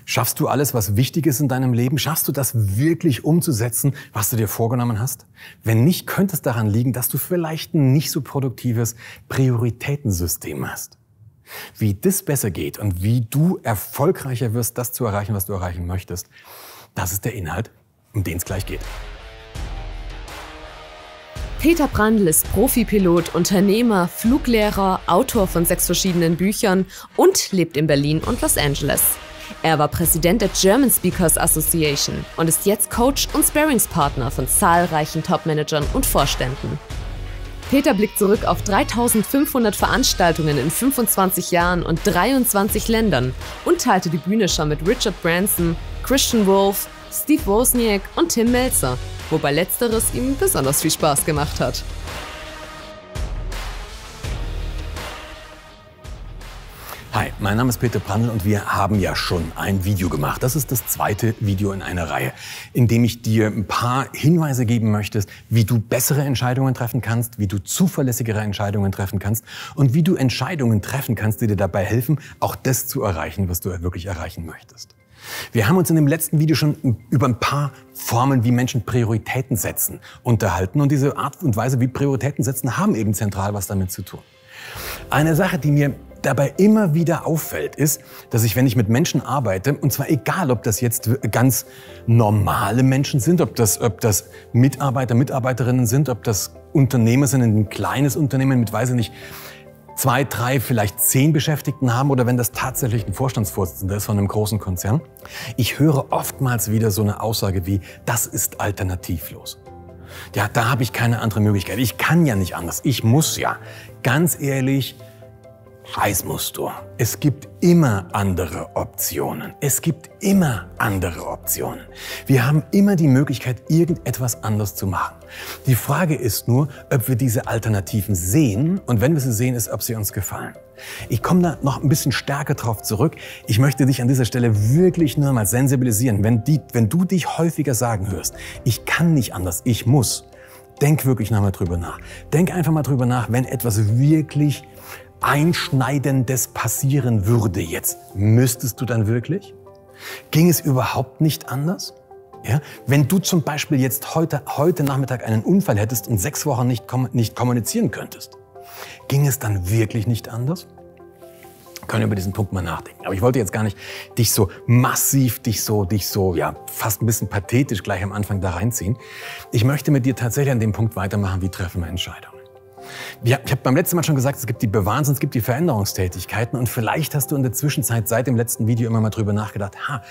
Schaffst du alles, was wichtig ist in deinem Leben? Schaffst du das wirklich umzusetzen, was du dir vorgenommen hast? Wenn nicht, könnte es daran liegen, dass du vielleicht ein nicht so produktives Prioritätensystem hast. Wie das besser geht und wie du erfolgreicher wirst, das zu erreichen, was du erreichen möchtest, das ist der Inhalt, um den es gleich geht. Peter Brandl ist Profipilot, Unternehmer, Fluglehrer, Autor von 6 verschiedenen Büchern und lebt in Berlin und Los Angeles. Er war Präsident der German Speakers Association und ist jetzt Coach und Sparringspartner von zahlreichen Topmanagern und Vorständen. Peter blickt zurück auf 3500 Veranstaltungen in 25 Jahren und 23 Ländern und teilte die Bühne schon mit Richard Branson, Christian Wolff, Steve Wozniak und Tim Melzer, wobei letzteres ihm besonders viel Spaß gemacht hat. Hi, mein Name ist Peter Brandl und wir haben ja schon ein Video gemacht. Das ist das 2. Video in einer Reihe, in dem ich dir ein paar Hinweise geben möchte, wie du bessere Entscheidungen treffen kannst, wie du zuverlässigere Entscheidungen treffen kannst und wie du Entscheidungen treffen kannst, die dir dabei helfen, auch das zu erreichen, was du wirklich erreichen möchtest. Wir haben uns in dem letzten Video schon über ein paar Formen, wie Menschen Prioritäten setzen, unterhalten. Und diese Art und Weise, wie Prioritäten setzen, haben eben zentral was damit zu tun. Eine Sache, die mir dabei immer wieder auffällt, ist, dass ich, wenn ich mit Menschen arbeite, und zwar egal, ob das jetzt ganz normale Menschen sind, ob das Mitarbeiter, Mitarbeiterinnen sind, ob das Unternehmer sind, ein kleines Unternehmen mit, weiß ich nicht, 2, 3, vielleicht 10 Beschäftigten haben oder wenn das tatsächlich ein Vorstandsvorsitzender ist von einem großen Konzern. Ich höre oftmals wieder so eine Aussage wie, das ist alternativlos. Ja, da habe ich keine andere Möglichkeit. Ich kann ja nicht anders. Ich muss ja. Ganz ehrlich, Scheiß musst du. Es gibt immer andere Optionen. Es gibt immer andere Optionen. Wir haben immer die Möglichkeit, irgendetwas anders zu machen. Die Frage ist nur, ob wir diese Alternativen sehen und wenn wir sie sehen, ist, ob sie uns gefallen. Ich komme da noch ein bisschen stärker drauf zurück. Ich möchte dich an dieser Stelle wirklich nur mal sensibilisieren. Wenn du dich häufiger sagen hörst, ich kann nicht anders, ich muss, denk wirklich noch mal drüber nach. Denk einfach mal drüber nach, wenn etwas wirklich Einschneidendes passieren würde jetzt, müsstest du dann wirklich? Ging es überhaupt nicht anders? Ja? Wenn du zum Beispiel jetzt heute Nachmittag einen Unfall hättest und 6 Wochen nicht kommunizieren könntest, ging es dann wirklich nicht anders? Wir können über diesen Punkt mal nachdenken. Aber ich wollte jetzt gar nicht dich so massiv, ja, fast ein bisschen pathetisch gleich am Anfang da reinziehen. Ich möchte mit dir tatsächlich an dem Punkt weitermachen, wie treffen wir Entscheidungen. Ja, ich habe beim letzten Mal schon gesagt, es gibt die Bewahrens- und es gibt die Veränderungstätigkeiten. Und vielleicht hast du in der Zwischenzeit seit dem letzten Video immer mal drüber nachgedacht,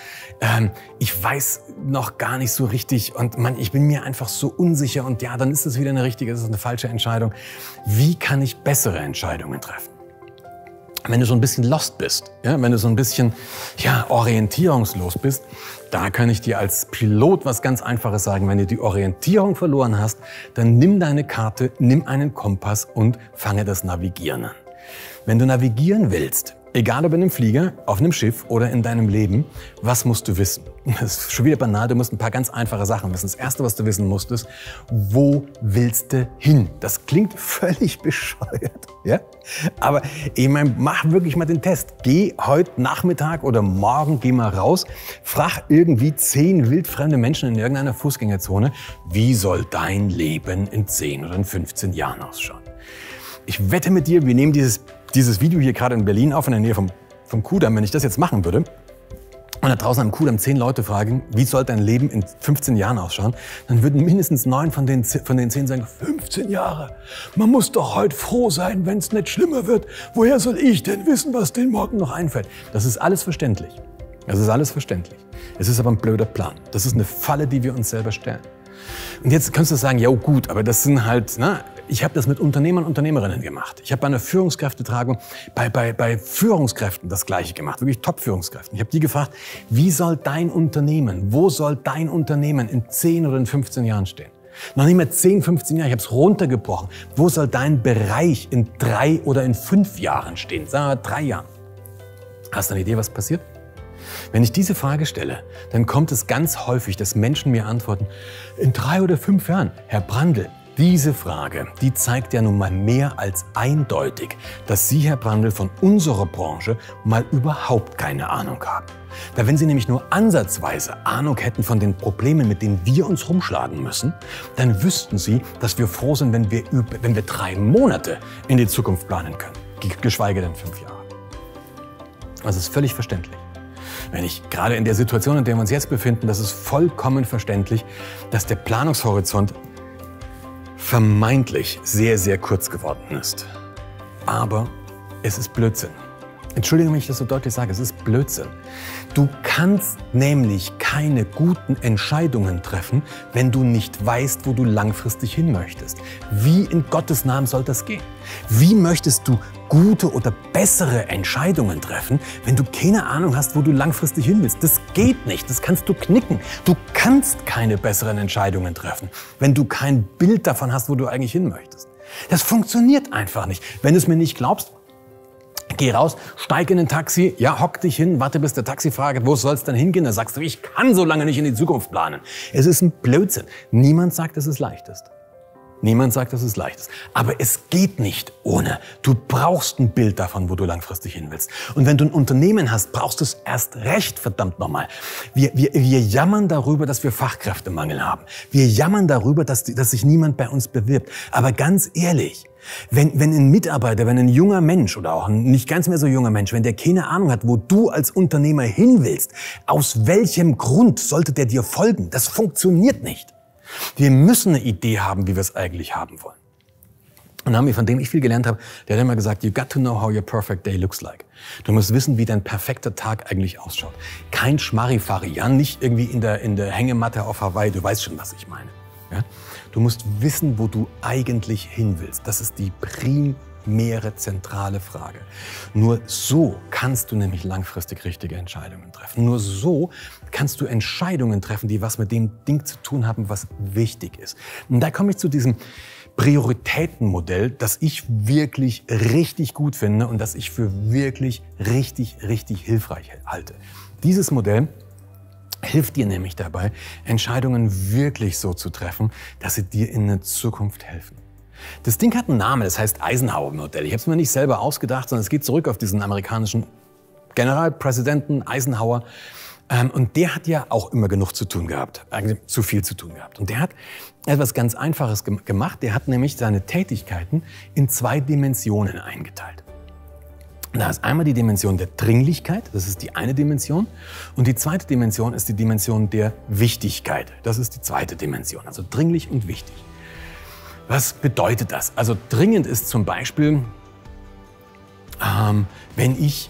ich weiß noch gar nicht so richtig und ich bin mir einfach so unsicher und ja, dann ist es wieder eine richtige, ist es eine falsche Entscheidung. Wie kann ich bessere Entscheidungen treffen? Wenn du so ein bisschen lost bist, ja, wenn du so ein bisschen orientierungslos bist, da kann ich dir als Pilot was ganz Einfaches sagen. Wenn du die Orientierung verloren hast, dann nimm deine Karte, nimm einen Kompass und fange das Navigieren an. Wenn du navigieren willst, egal ob in einem Flieger, auf einem Schiff oder in deinem Leben, was musst du wissen? Das ist schon wieder banal, du musst ein paar ganz einfache Sachen wissen. Das Erste, was du wissen musst, ist, wo willst du hin? Das klingt völlig bescheuert, ja? Aber ich meine, mach wirklich mal den Test. Geh heute Nachmittag oder morgen, geh mal raus, frag irgendwie 10 wildfremde Menschen in irgendeiner Fußgängerzone, wie soll dein Leben in 10 oder in 15 Jahren ausschauen? Ich wette mit dir, wir nehmen dieses Video hier gerade in Berlin auf, in der Nähe vom Kudamm. Wenn ich das jetzt machen würde und da draußen am Kudamm 10 Leute fragen, wie soll dein Leben in 15 Jahren ausschauen, dann würden mindestens 9 von den 10 sagen, 15 Jahre. Man muss doch heute froh sein, wenn es nicht schlimmer wird. Woher soll ich denn wissen, was denen morgen noch einfällt? Das ist alles verständlich. Das ist alles verständlich. Es ist aber ein blöder Plan. Das ist eine Falle, die wir uns selber stellen. Und jetzt kannst du sagen, ja gut, aber das sind halt, ich habe das mit Unternehmern und Unternehmerinnen gemacht. Ich habe bei einer Führungskräftetagung bei Führungskräften das Gleiche gemacht, wirklich Top-Führungskräften. Ich habe die gefragt, wo soll dein Unternehmen in 10 oder in 15 Jahren stehen? Noch nicht mehr 10, 15 Jahre, ich habe es runtergebrochen. Wo soll dein Bereich in 3 oder in 5 Jahren stehen? Sagen wir 3 Jahren. Hast du eine Idee, was passiert? Wenn ich diese Frage stelle, dann kommt es ganz häufig, dass Menschen mir antworten, in 3 oder 5 Jahren, Herr Brandl, Diese Frage, die zeigt ja nun mal mehr als eindeutig, dass Sie, Herr Brandl, von unserer Branche mal überhaupt keine Ahnung haben. Da wenn Sie nämlich nur ansatzweise Ahnung hätten von den Problemen, mit denen wir uns rumschlagen müssen, dann wüssten Sie, dass wir froh sind, wenn wir 3 Monate in die Zukunft planen können, geschweige denn 5 Jahre. Das ist völlig verständlich. Wenn ich gerade in der Situation, in der wir uns jetzt befinden, das ist vollkommen verständlich, dass der Planungshorizont vermeintlich sehr, sehr kurz geworden ist. Aber es ist Blödsinn. Entschuldige mich, dass ich das so deutlich sage, es ist Blödsinn. Du kannst nämlich keine guten Entscheidungen treffen, wenn du nicht weißt, wo du langfristig hin möchtest. Wie in Gottes Namen soll das gehen? Wie möchtest du gute oder bessere Entscheidungen treffen, wenn du keine Ahnung hast, wo du langfristig hin willst? Das geht nicht, das kannst du knicken. Du kannst keine besseren Entscheidungen treffen, wenn du kein Bild davon hast, wo du eigentlich hin möchtest. Das funktioniert einfach nicht. Wenn du es mir nicht glaubst, geh raus, steig in ein Taxi, ja, hock dich hin, warte, bis der Taxifahrer, wo soll's denn hingehen? Da sagst du, ich kann so lange nicht in die Zukunft planen. Es ist ein Blödsinn. Niemand sagt, dass es leicht ist. Niemand sagt, dass es leicht ist. Aber es geht nicht ohne. Du brauchst ein Bild davon, wo du langfristig hin willst. Und wenn du ein Unternehmen hast, brauchst du es erst recht, verdammt nochmal. Wir jammern darüber, dass wir Fachkräftemangel haben. Wir jammern darüber, dass sich niemand bei uns bewirbt. Aber ganz ehrlich, wenn ein Mitarbeiter, wenn ein junger Mensch oder auch ein nicht ganz mehr so junger Mensch, wenn der keine Ahnung hat, wo du als Unternehmer hin willst, aus welchem Grund sollte der dir folgen? Das funktioniert nicht. Wir müssen eine Idee haben, wie wir es eigentlich haben wollen. Und von dem ich viel gelernt habe, der hat immer gesagt, you got to know how your perfect day looks like. Du musst wissen, wie dein perfekter Tag eigentlich ausschaut. Kein Schmarifari, ja, nicht irgendwie in der Hängematte auf Hawaii, du weißt schon, was ich meine. Ja? Du musst wissen, wo du eigentlich hin willst. Das ist die primäre, zentrale Frage. Nur so kannst du nämlich langfristig richtige Entscheidungen treffen. Nur so kannst du Entscheidungen treffen, die was mit dem Ding zu tun haben, was wichtig ist. Und da komme ich zu diesem Prioritätenmodell, das ich wirklich richtig gut finde und das ich für wirklich richtig, richtig hilfreich halte. Dieses Modell hilft dir nämlich dabei, Entscheidungen wirklich so zu treffen, dass sie dir in der Zukunft helfen. Das Ding hat einen Namen, das heißt Eisenhower-Modell. Ich habe es mir nicht selber ausgedacht, sondern es geht zurück auf diesen amerikanischen Generalpräsidenten Eisenhower. Und der hat ja auch immer genug zu tun gehabt, zu viel zu tun gehabt. Und der hat etwas ganz Einfaches gemacht. Der hat nämlich seine Tätigkeiten in 2 Dimensionen eingeteilt. Da ist einmal die Dimension der Dringlichkeit, das ist die eine Dimension. Und die zweite Dimension ist die Dimension der Wichtigkeit. Das ist die zweite Dimension, also dringlich und wichtig. Was bedeutet das? Also dringend ist zum Beispiel, wenn ich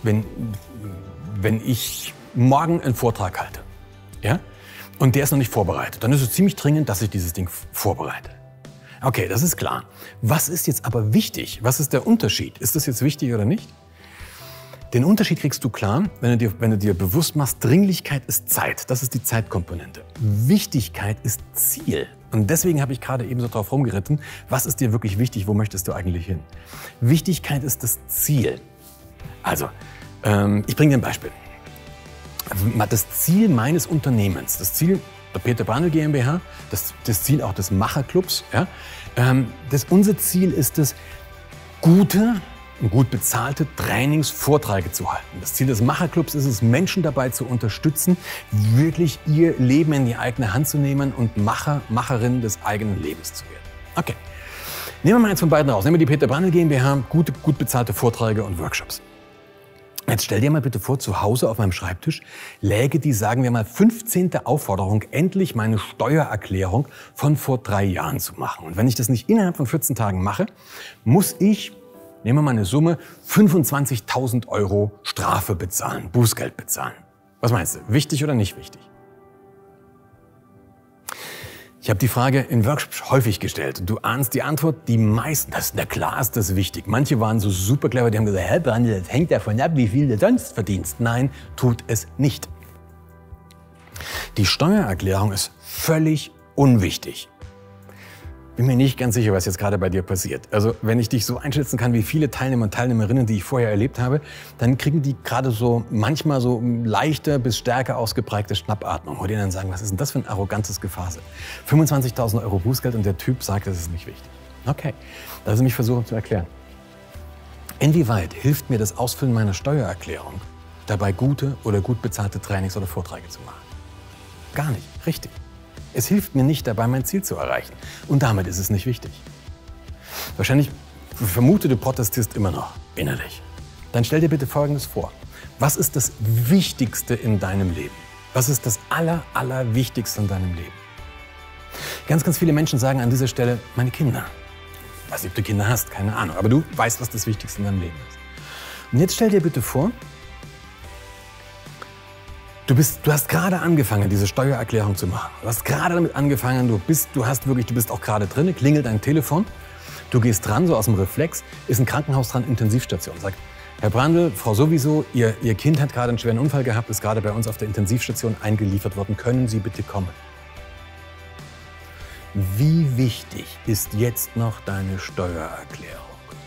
morgen einen Vortrag halte, ja, und der ist noch nicht vorbereitet, dann ist es ziemlich dringend, dass ich dieses Ding vorbereite. Okay, das ist klar. Was ist jetzt aber wichtig? Was ist der Unterschied? Ist das jetzt wichtig oder nicht? Den Unterschied kriegst du klar, wenn du dir bewusst machst, Dringlichkeit ist Zeit. Das ist die Zeitkomponente. Wichtigkeit ist Ziel. Und deswegen habe ich gerade eben so drauf rumgeritten, was ist dir wirklich wichtig, wo möchtest du eigentlich hin? Wichtigkeit ist das Ziel. Also, ich bringe dir ein Beispiel. Das Ziel meines Unternehmens, das Ziel der Peter Brandl GmbH, das Ziel auch des Macherclubs, ja, unser Ziel ist es, gute und gut bezahlte Trainingsvorträge zu halten. Das Ziel des Macherclubs ist es, Menschen dabei zu unterstützen, wirklich ihr Leben in die eigene Hand zu nehmen und Macherinnen des eigenen Lebens zu werden. Okay, nehmen wir mal eins von beiden raus. Nehmen wir die Peter Brandl GmbH, gut bezahlte Vorträge und Workshops. Jetzt stell dir mal bitte vor, zu Hause auf meinem Schreibtisch läge die, sagen wir mal, 15. Aufforderung, endlich meine Steuererklärung von vor 3 Jahren zu machen. Und wenn ich das nicht innerhalb von 14 Tagen mache, muss ich, nehmen wir mal eine Summe, 25.000 € Strafe bezahlen, Bußgeld bezahlen. Was meinst du, wichtig oder nicht wichtig? Ich habe die Frage in Workshops häufig gestellt. Du ahnst die Antwort, die meisten, na klar ist das wichtig. Manche waren so super clever, die haben gesagt, Herr Brandl, das hängt davon ab, wie viel du sonst verdienst. Nein, tut es nicht. Die Steuererklärung ist völlig unwichtig. bin mir nicht ganz sicher, was jetzt gerade bei dir passiert. Also wenn ich dich so einschätzen kann, wie viele Teilnehmer und Teilnehmerinnen, die ich vorher erlebt habe, dann kriegen die gerade so manchmal so leichte bis stärker ausgeprägte Schnappatmung. Wo die dann sagen, was ist denn das für ein arrogantes Gefasel? 25.000 Euro Bußgeld und der Typ sagt, das ist nicht wichtig. Okay, lass mich versuchen zu erklären. Inwieweit hilft mir das Ausfüllen meiner Steuererklärung dabei, gute oder gut bezahlte Trainings oder Vorträge zu machen? Gar nicht, richtig. Es hilft mir nicht dabei, mein Ziel zu erreichen. Und damit ist es nicht wichtig. Wahrscheinlich vermute, du protestierst immer noch innerlich. Dann stell dir bitte Folgendes vor. Was ist das Wichtigste in deinem Leben? Was ist das Allerwichtigste in deinem Leben? Ganz viele Menschen sagen an dieser Stelle, meine Kinder. Ich weiß nicht, ob du Kinder hast, keine Ahnung. Aber du weißt, was das Wichtigste in deinem Leben ist. Und jetzt stell dir bitte vor, du hast gerade angefangen, diese Steuererklärung zu machen. Du hast gerade damit angefangen, du bist auch gerade drin, klingelt dein Telefon. Du gehst dran, so aus dem Reflex, ist ein Krankenhaus dran, Intensivstation. Sagt, Herr Brandl, Frau sowieso, Ihr Kind hat gerade einen schweren Unfall gehabt, ist gerade bei uns auf der Intensivstation eingeliefert worden. Können Sie bitte kommen? Wie wichtig ist jetzt noch deine Steuererklärung?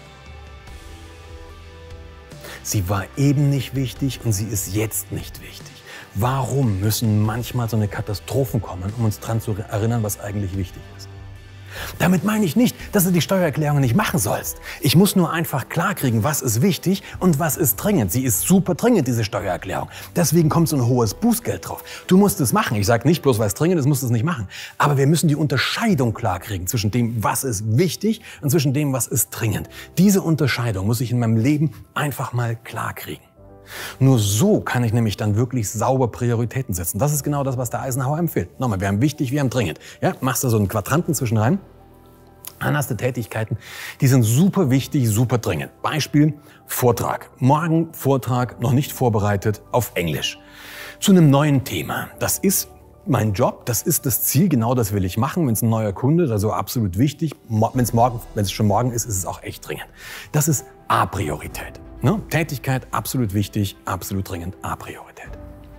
Sie war eben nicht wichtig und sie ist jetzt nicht wichtig. Warum müssen manchmal so eine Katastrophen kommen, um uns daran zu erinnern, was eigentlich wichtig ist? Damit meine ich nicht, dass du die Steuererklärung nicht machen sollst. Ich muss nur einfach klarkriegen, was ist wichtig und was ist dringend. Sie ist super dringend, diese Steuererklärung. Deswegen kommt so ein hohes Bußgeld drauf. Du musst es machen. Ich sage nicht bloß, weil es dringend ist, musst du es nicht machen. Aber wir müssen die Unterscheidung klarkriegen zwischen dem, was ist wichtig und zwischen dem, was ist dringend. Diese Unterscheidung muss ich in meinem Leben einfach mal klarkriegen. Nur so kann ich nämlich dann wirklich sauber Prioritäten setzen. Das ist genau das, was der Eisenhower empfiehlt. Nochmal, wir haben wichtig, wir haben dringend. Ja, machst du so einen Quadranten zwischen rein. Dann hast du Tätigkeiten, die sind super wichtig, super dringend. Beispiel, Vortrag. Morgen Vortrag, noch nicht vorbereitet, auf Englisch. Zu einem neuen Thema. Das ist mein Job, das ist das Ziel, genau das will ich machen. Wenn es ein neuer Kunde ist, also absolut wichtig. Wenn es schon morgen ist, ist es auch echt dringend. Das ist A-Priorität. Ne? Tätigkeit, absolut wichtig, absolut dringend, A-Priorität.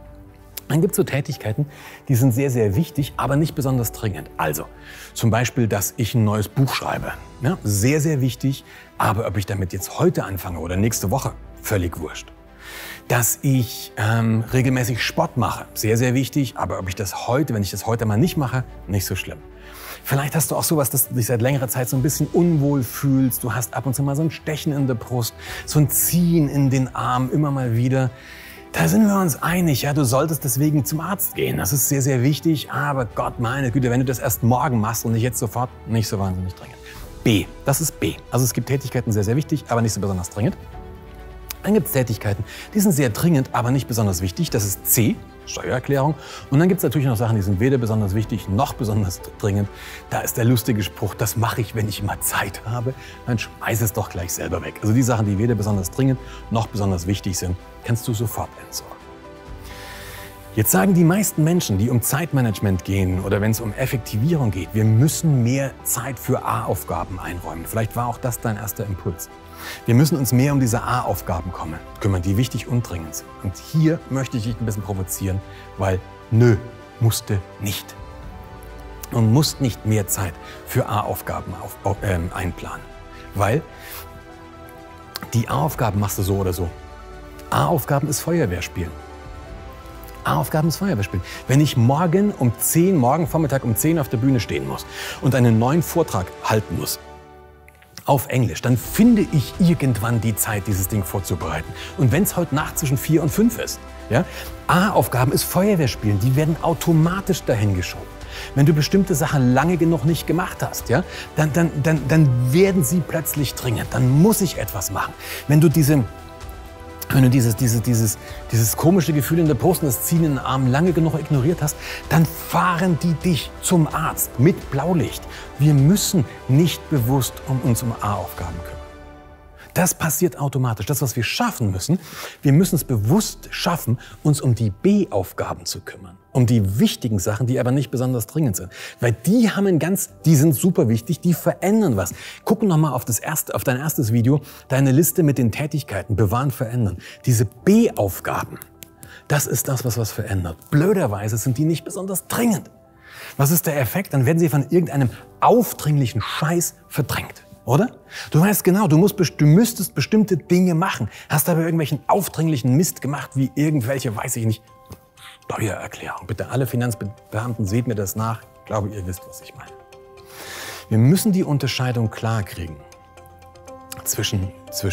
Dann gibt es so Tätigkeiten, die sind sehr wichtig, aber nicht besonders dringend. Also zum Beispiel, dass ich ein neues Buch schreibe. Ja, sehr wichtig, aber ob ich damit jetzt heute anfange oder nächste Woche, völlig wurscht. Dass ich regelmäßig Sport mache, sehr wichtig, aber ob ich das heute, wenn ich das heute mal nicht mache, nicht so schlimm. Vielleicht hast du auch sowas, dass du dich seit längerer Zeit so ein bisschen unwohl fühlst. Du hast ab und zu mal so ein Stechen in der Brust, so ein Ziehen in den Arm, immer mal wieder. Da sind wir uns einig, ja, du solltest deswegen zum Arzt gehen. Das ist sehr wichtig, aber Gott, meine Güte, wenn du das erst morgen machst und nicht jetzt sofort, nicht so wahnsinnig dringend. B, das ist B. Also es gibt Tätigkeiten sehr wichtig, aber nicht so besonders dringend. Dann gibt es Tätigkeiten, die sind sehr dringend, aber nicht besonders wichtig. Das ist C, Steuererklärung. Und dann gibt es natürlich noch Sachen, die sind weder besonders wichtig noch besonders dringend. Da ist der lustige Spruch, das mache ich, wenn ich immer Zeit habe. Dann schmeiß es doch gleich selber weg. Also die Sachen, die weder besonders dringend noch besonders wichtig sind, kannst du sofort entsorgen. Jetzt sagen die meisten Menschen, die um Zeitmanagement gehen oder wenn es um Effektivierung geht, wir müssen mehr Zeit für A-Aufgaben einräumen. Vielleicht war auch das dein erster Impuls. Wir müssen uns mehr um diese A-Aufgaben kümmern, die wichtig und dringend sind. Und hier möchte ich dich ein bisschen provozieren, weil musste nicht. Man muss nicht mehr Zeit für A-Aufgaben einplanen, weil die A-Aufgaben machst du so oder so. A-Aufgaben ist Feuerwehr spielen. A-Aufgaben ist Feuerwehr spielen. Wenn ich morgen Vormittag um 10 auf der Bühne stehen muss und einen neuen Vortrag halten muss, auf Englisch, dann finde ich irgendwann die Zeit, dieses Ding vorzubereiten. Und wenn es heute Nacht zwischen 4 und 5 ist, ja, A-Aufgaben ist Feuerwehr spielen, die werden automatisch dahin geschoben. Wenn du bestimmte Sachen lange genug nicht gemacht hast, ja, dann werden sie plötzlich dringend, dann muss ich etwas machen. Wenn du dieses komische Gefühl in der Brust und das Ziehen in den Arm lange genug ignoriert hast, dann fahren die dich zum Arzt mit Blaulicht. Wir müssen nicht bewusst uns um A-Aufgaben kümmern. Das passiert automatisch. Das, was wir schaffen müssen, wir müssen es bewusst schaffen, uns um die B-Aufgaben zu kümmern. Um die wichtigen Sachen, die aber nicht besonders dringend sind. Weil die sind super wichtig, die verändern was. Guck noch mal auf dein erstes Video, deine Liste mit den Tätigkeiten, bewahren, verändern. Diese B-Aufgaben, das ist das, was verändert. Blöderweise sind die nicht besonders dringend. Was ist der Effekt? Dann werden sie von irgendeinem aufdringlichen Scheiß verdrängt, oder? Du weißt genau, du müsstest bestimmte Dinge machen, hast aber irgendwelchen aufdringlichen Mist gemacht, wie irgendwelche, weiß ich nicht, Steuererklärung. Bitte alle Finanzbeamten, seht mir das nach. Ich glaube, ihr wisst, was ich meine. Wir müssen die Unterscheidung klar kriegen zwischen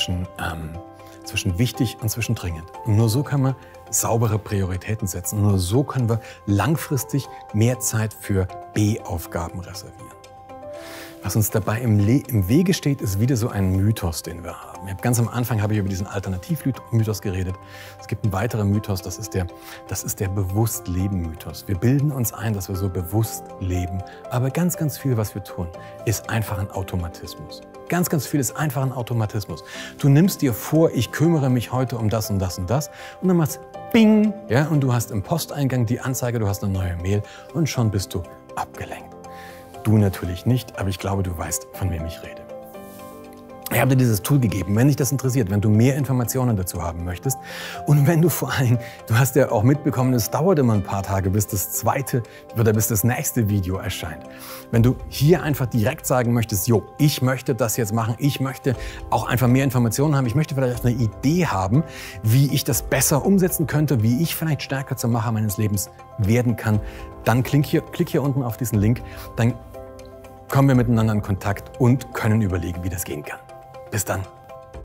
wichtig und zwischen dringend. Und nur so können wir saubere Prioritäten setzen. Nur so können wir langfristig mehr Zeit für B-Aufgaben reservieren. Was uns dabei im Wege steht, ist wieder so ein Mythos, den wir haben. Ganz am Anfang habe ich über diesen Alternativmythos geredet. Es gibt einen weiteren Mythos, das ist der Bewusst-Leben-Mythos. Wir bilden uns ein, dass wir so bewusst leben. Aber ganz, ganz viel, was wir tun, ist einfach ein Automatismus. Ganz, ganz viel ist einfach ein Automatismus. Du nimmst dir vor, ich kümmere mich heute um das und das und das. Und dann machst Bing, ja, und du hast im Posteingang die Anzeige, du hast eine neue Mail und schon bist du abgelenkt. Du natürlich nicht, aber ich glaube, du weißt, von wem ich rede. Ich habe dir dieses Tool gegeben, wenn dich das interessiert, wenn du mehr Informationen dazu haben möchtest und wenn du vor allem, du hast ja auch mitbekommen, es dauert immer ein paar Tage, bis das nächste Video erscheint. Wenn du hier einfach direkt sagen möchtest, jo, ich möchte das jetzt machen, ich möchte auch einfach mehr Informationen haben, ich möchte vielleicht eine Idee haben, wie ich das besser umsetzen könnte, wie ich vielleicht stärker zum Macher meines Lebens werden kann, dann klick hier unten auf diesen Link, dann kommen wir miteinander in Kontakt und können überlegen, wie das gehen kann. Bis dann.